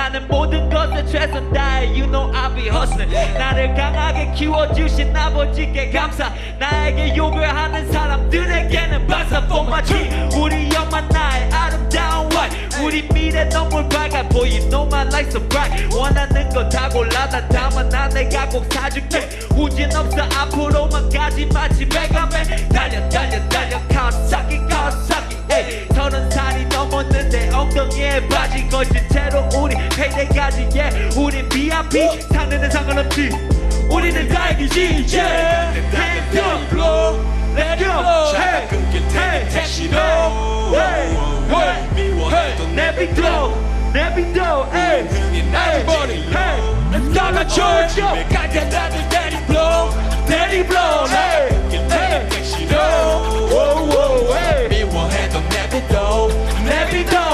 나는 모든 것에 최선 다해 You know I'll be hustling 나를 강하게 키워주신 아버지께 감사 나에게 욕을 하는 사람들에게는 반사 for my dream 우리 엄마 나의 아름다운 wife 우리 미래 너무 밝아 보여 You know my lights so bright 원하는 거 다 골라 다 담아놔 내가 꼭 사줄게 후진 없어 앞으로만 가지 마 집에 가면 달려 달려 달려 Kawasaki Kawasaki 30살이 넘었는데 엉덩이에 바지 거친 채로 우리 페이데이까지 yeah 우린 VIP 상대는 상관없지 우리는 다 이기지 yeah Hands up Let go Hey Hey 택시로 Hey Hey 내비도 내비도 Hey Hey Hey Let's go 나 조져 가게 나는 Daddy blow Daddy blow Hey Hey 택시로 Hey 미워해도 내비도 내비도